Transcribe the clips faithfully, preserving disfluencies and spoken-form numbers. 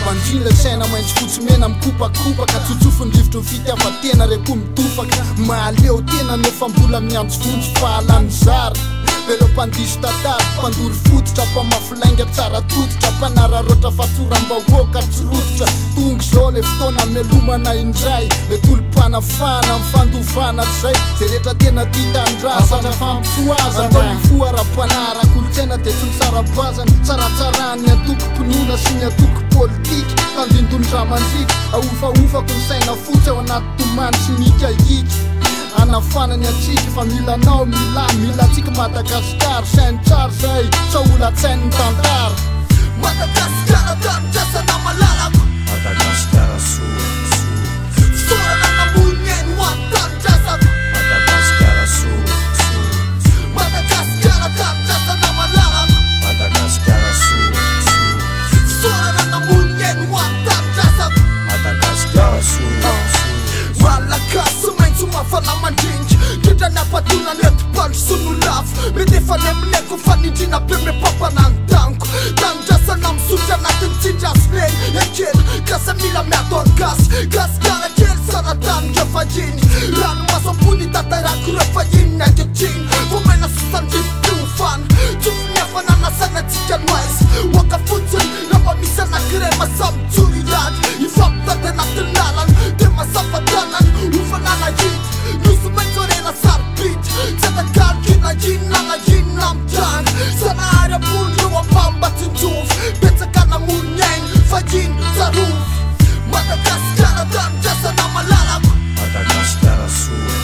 mandrila saina maintsy fotsy mena mikopakopaka tsotsofony rivotra ny fitiavatena repo mitofaka mahaleo tena nefa mbola miantso vontsy fahalany zara velo mpandisy tatary mpandory fototra mpamafilainga tsara tototra mpanararoatra fatoram-bahoaka tsy rototra tonga zao le fotoana melomana indray le tolom-panafana mifandovana zay zay rehetra tena titandrasana fampifoazana mifoa ra-panara kolotsaina de tsy misara-bazana tsaratsarany atoko-pinoana sy ny atoko-politika tandindondramandrika aofaofako ny saina fotsy ao anaty tomany sy mikaikika anafanany atsika fa milanao mila milatsika Madagasikara sainy tsara zay sa olatsainy tantara Madagasikara tandrasana malalako Madagasikara soa sorana namoneny hoatandrasako Madagasikara soa Madagasikara tandrasana malalako Madagasikara soa sorana namoneny hoatandrasako Madagasikara soa Malagasy maintsy mafana mandringy Kidrany apatonany eti-pandro sonolafo Mety efa ny amineko fanindrina be me papanany tanko Tandrasana misotra anatin'ny tsindrasy leny ekely Kasa mila miato gasy Gasikara kely saratany rehefa iny Rano masam-pony tatarako rehefa iny ny ankehitriny Vomaina sosandrivo-piofana Tsofo ny hafananasana tsika noaizy Waka fotsiny raha misy anakire masamitsoro iady Ifampitady anatin'ny lalana De masafatanany ufanana hit Nusu mentorena sarbit Tsatakal kina jina na jina mtang Sana area punjo wa pamba tinjuf Petsakana munyeng fajin zaruf Madagasikara tanjasa na malalako Madagasikara soa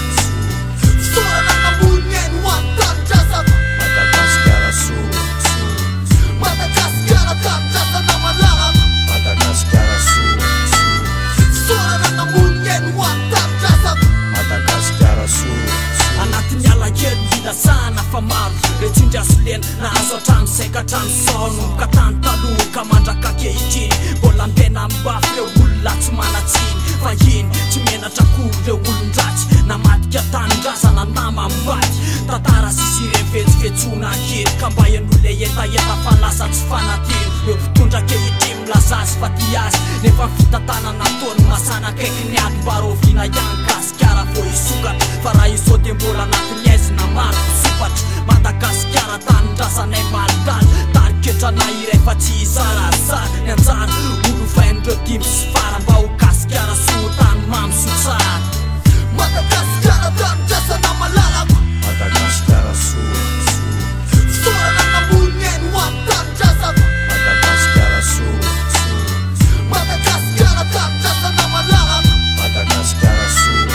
Sorana na munyeng watanjasako Madagasikara soa Madagasikara tanjasa na malalako Madagasikara soa Sorana na munyeng watanjasako Madagasikara soa Anatin'ny alakely minasana fa maro Retsindraso lena nahazo hatrano saika hatrano saono Ka tany taloha ka mandraka kehitriny Mbola mbena mibafy reo olona tsy manatsiny Fa iny tsy menatra kory reo olon-dratsy Namadika tanindrazana nama mivady Tantara sisy revetsivetsona kely Ka mba en'ole etaeta fa lasa tsy fanatiny Eo mpitondra kehitriny milazazy fa ty azy Nefa fitatanana taony masana kaiky ny ady Mba rovina ihany Gasikara vo isokatra Fa raha iso de mbola anatin'ny aizina maro sopatra Madagasikara tanindrazanay malidany Tariketrana iray fa tsy izarazara Ny anjara olovain'ireo dimy sy fara Mba ho Gasikara soa tany mamy so tsara Madagasikara tandrasana malalako Madagasikara soa Sorana na munyeny watandrasako Madagasikara soa Madagasikara tandrasana malalako Madagasikara soa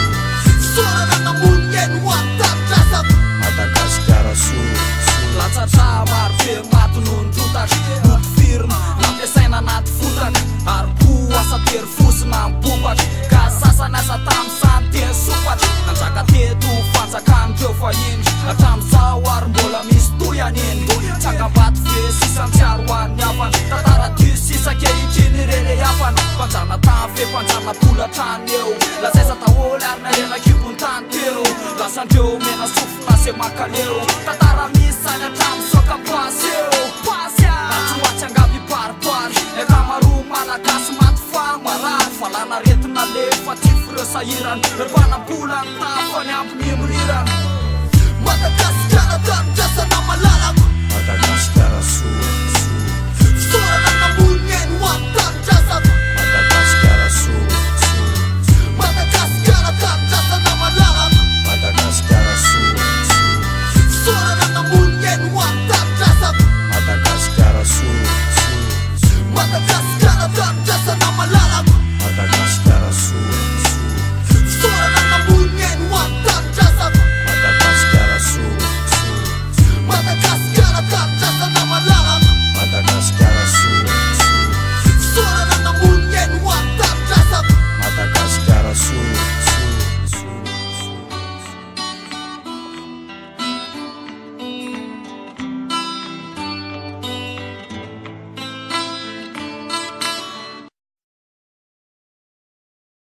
Sorana na munyeny watandrasako Madagasikara soa Latsatra maro be maty noho ny rotatra Noty firma nampiasaina anaty fotaka Ary ko asa tery fosina mipopatra Ka sasana asa tamy santeny sopatra Nanjaka teto fanjakandreo fahiny Hatramizao ary mbola misy toy aniny Tsangam-bato ve sisantsiaro hoan'ny hafana Tantara dio sisa kehitriny rere hafana Panjana tafy panjana tolatrany eo Lazaisa taholy ary narena kibony tany teo Lasandreo mena sofina se makaleo Tantara misy sany hatramy soka pasy eo Pasy a Natsoatsy angaby paripary Eka maro malagasy maty fa marary Fa lana retina lefa tifo reo sahirany Erpanampola ny tafany ampy mimirirana Madagasikara